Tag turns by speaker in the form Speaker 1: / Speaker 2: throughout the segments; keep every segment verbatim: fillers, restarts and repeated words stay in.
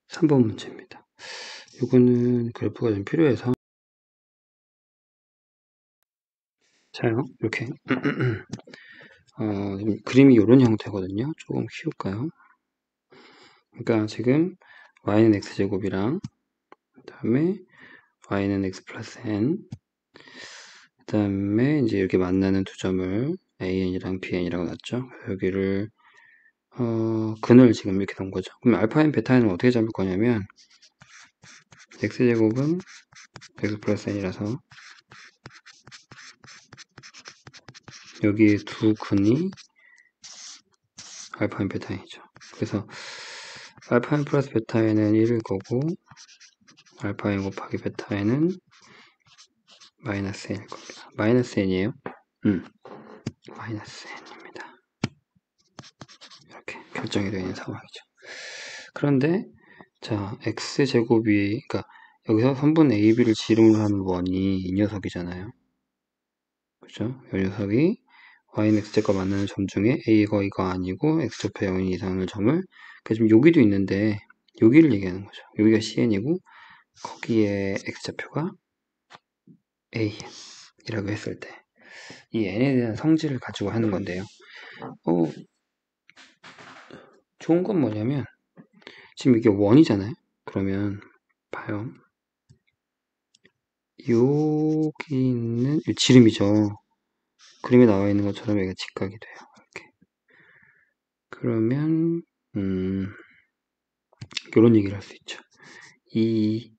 Speaker 1: 삼 번 문제입니다. 요거는 그래프가 좀 필요해서 자요 이렇게 어, 그림이 이런 형태거든요. 조금 키울까요? 그러니까 지금 y는 x제곱이랑 그 다음에 y는 x 플러스 n 그 다음에 이제 이렇게 만나는 두 점을 an이랑 bn이라고 놨죠. 여기를 어, 근을 지금 이렇게 놓은 거죠. 그럼 알파인 베타인은 어떻게 잡을 거냐면 x제곱은 x 플러스 n이라서 여기 두 근이 알파인 베타인이죠. 그래서 알파인 플러스 베타인은 일일 거고 알파인 곱하기 베타인은 마이너스 n일 겁니다. 마이너스 n이에요. 음, 마이너스 n입니다. 이렇게 결정이 되어 있는 상황이죠. 그런데 자 x제곱이 그러니까 여기서 선분 에이비를 지름으로 하는 원이 이 녀석이잖아요. 그죠? 이 녀석이 y는 x제곱과 만나는 점 중에 a가 이거 아니고 x좌표 영 이상의 점을 그 지금 여기도 있는데 여기를 얘기하는 거죠. 여기가 cn이고 거기에 x좌표가 an이라고 했을 때 이 n에 대한 성질을 가지고 하는 건데요. 어, 좋은 건 뭐냐면 지금 이게 원이잖아요. 그러면 봐요. 여기 있는 이 지름이죠. 그림에 나와 있는 것처럼 여기가 직각이 돼요. 이렇게. 그러면 음, 이런 얘기를 할 수 있죠. 이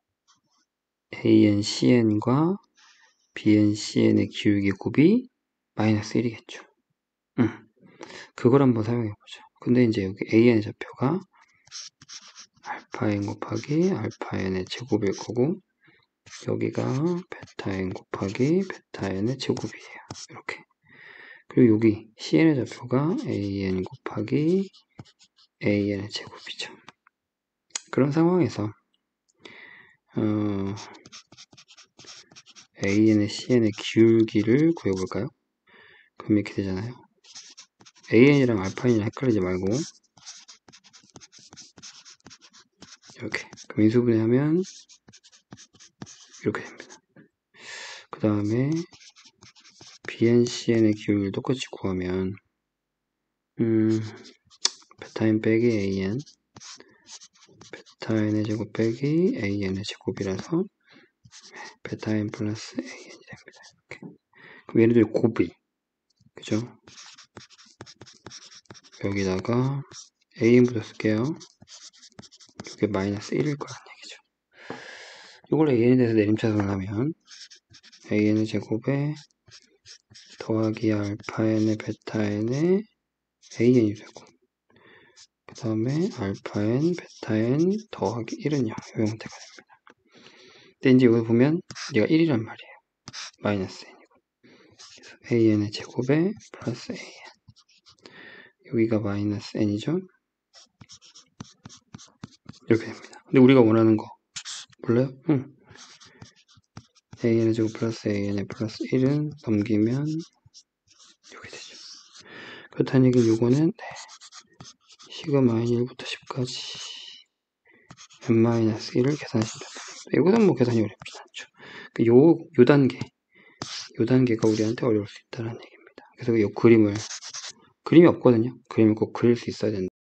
Speaker 1: ANCN과 BNCN의 기울기 곱이 마이너스 일이겠죠. 음, 그걸 한번 사용해 보죠. 근데 이제 여기 AN의 좌표가 알파N 곱하기 알파N의 제곱일 거고 여기가 베타N 곱하기 베타N의 제곱이에요. 이렇게. 그리고 여기 씨엔의 좌표가 에이엔 곱하기 에이엔의 제곱이죠. 그런 상황에서 어, 에이엔의 씨엔의 기울기를 구해볼까요? 그럼 이렇게 되잖아요. 에이엔이랑 알파인이랑 헷갈리지 말고 이렇게 그럼 인수분해하면 이렇게 됩니다. 그 다음에 비엔씨엔의 기울기를 똑같이 구하면 음, 베타인 빼기 에이엔 베타인의 제곱 빼기 에이엔의 제곱이라서 베타인 플러스 에이엔이 됩니다. 이렇게. 그럼 예를 들어 곱이 그죠? 여기다가 에이엔부터 쓸게요. 이게 마이너스 일일 거란 얘기죠. 이걸 에이엔에 대해서 내림차순을 하면 에이엔의 제곱에 더하기 알파N의 베타N의 에이엔이 되고 그 다음에 알파N, 베타N 더하기 일은 영, 이 형태가 됩니다. 근데 이제 여기 보면 얘가 일이란 말이에요. 마이너스 n이고 그래서 에이엔의 제곱에 플러스 에이엔 여기가 마이너스 n이죠. 이렇게 됩니다. 근데 우리가 원하는 거 몰라요? 응. 에이엔의 제곱 플러스 에이엔의 플러스 일은 넘기면 이렇게 되죠. 그렇다는 얘기는 요거는 네. 시그마 일부터 십까지 n-일을 계산하시면 됩니다. 이거는 뭐 계산이 어렵진 않죠. 요, 요 단계, 요 단계가 우리한테 어려울 수 있다는 얘기입니다. 그래서 이 그림을, 그림이 없거든요. 그림을 꼭 그릴 수 있어야 된다.